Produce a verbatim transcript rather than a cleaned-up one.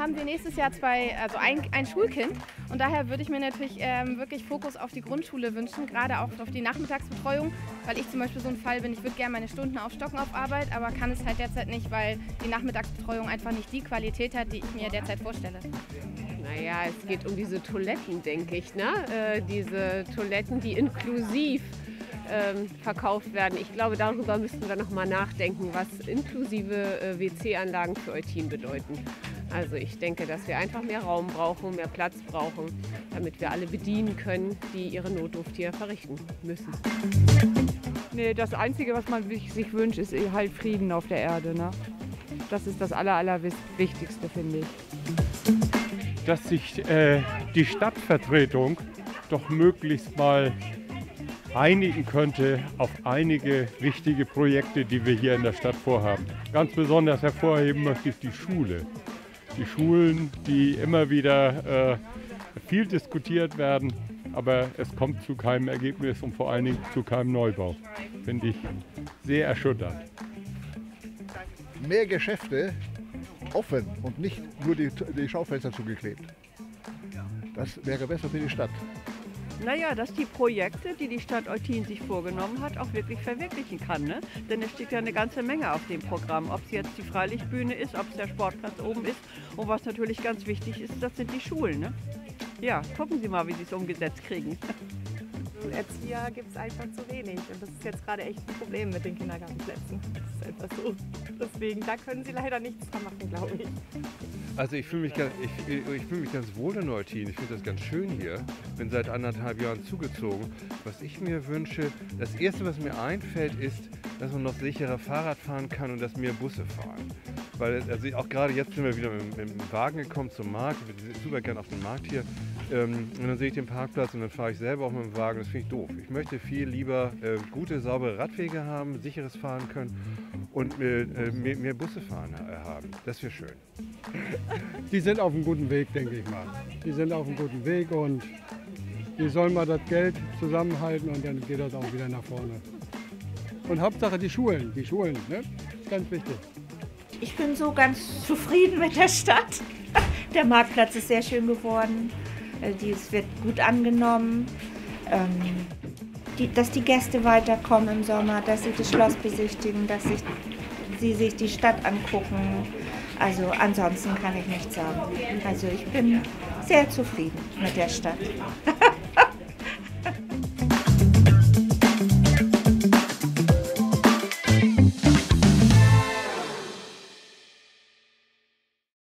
haben wir nächstes Jahr zwei, also ein, ein Schulkind. Und daher würde ich mir natürlich ähm, wirklich Fokus auf die Grundschule wünschen, gerade auch auf die Nachmittagsbetreuung, weil ich zum Beispiel so ein Fall bin, ich würde gerne meine Stunden aufstocken auf Arbeit, aber kann es halt derzeit nicht, weil die Nachmittagsbetreuung einfach nicht die Qualität hat, die ich mir derzeit vorstelle. Naja, es geht um diese Toiletten, denke ich, ne? Äh, diese Toiletten, die inklusiv ähm, verkauft werden. Ich glaube, darüber müssten wir noch mal nachdenken, was inklusive äh, W C-Anlagen für Eutin bedeuten. Also ich denke, dass wir einfach mehr Raum brauchen, mehr Platz brauchen, damit wir alle bedienen können, die ihre Notdurft hier verrichten müssen. Nee, das Einzige, was man sich wünscht, ist halt Frieden auf der Erde. Ne? Das ist das Aller, Allerwichtigste, finde ich. Dass sich äh, die Stadtvertretung doch möglichst mal einigen könnte auf einige wichtige Projekte, die wir hier in der Stadt vorhaben. Ganz besonders hervorheben möchte ich die Schule. Die Schulen, die immer wieder äh, viel diskutiert werden, aber es kommt zu keinem Ergebnis und vor allen Dingen zu keinem Neubau. Finde ich sehr erschütternd. Mehr Geschäfte offen und nicht nur die, die Schaufenster zugeklebt. Das wäre besser für die Stadt. Naja, dass die Projekte, die die Stadt Eutin sich vorgenommen hat, auch wirklich verwirklichen kann. Ne? Denn es steht ja eine ganze Menge auf dem Programm. Ob es jetzt die Freilichtbühne ist, ob es der Sportplatz oben ist. Und was natürlich ganz wichtig ist, das sind die Schulen. Ne? Ja, gucken Sie mal, wie Sie es umgesetzt kriegen. Erzieher gibt es einfach zu wenig. Und das ist jetzt gerade echt ein Problem mit den Kindergartenplätzen. Das ist einfach so. Deswegen, da können Sie leider nichts dran machen, glaube ich. Also ich fühle mich, ganz, ich, ich fühl mich ganz wohl in Eutin. Ich finde das ganz schön hier. Bin seit anderthalb Jahren zugezogen. Was ich mir wünsche, das Erste, was mir einfällt, ist, dass man noch sicherer Fahrrad fahren kann und dass mehr Busse fahren. Weil also auch gerade jetzt sind wir wieder mit, mit dem Wagen gekommen zum Markt. Ich bin super gern auf dem Markt hier. Ähm, und dann sehe ich den Parkplatz und dann fahre ich selber auch mit dem Wagen. Das finde ich doof. Ich möchte viel lieber äh, gute, saubere Radwege haben, sicheres Fahren können und äh, mehr, mehr Busse fahren äh, haben. Das wäre schön. Die sind auf einem guten Weg, denke ich mal. Die sind auf einem guten Weg und die sollen mal das Geld zusammenhalten und dann geht das auch wieder nach vorne. Und Hauptsache die Schulen, die Schulen, ne? Ganz wichtig. Ich bin so ganz zufrieden mit der Stadt. Der Marktplatz ist sehr schön geworden. Es wird gut angenommen. Ähm, die, dass die Gäste weiterkommen im Sommer, dass sie das Schloss besichtigen, dass sich, sie sich die Stadt angucken. Also ansonsten kann ich nichts sagen. Also ich bin sehr zufrieden mit der Stadt.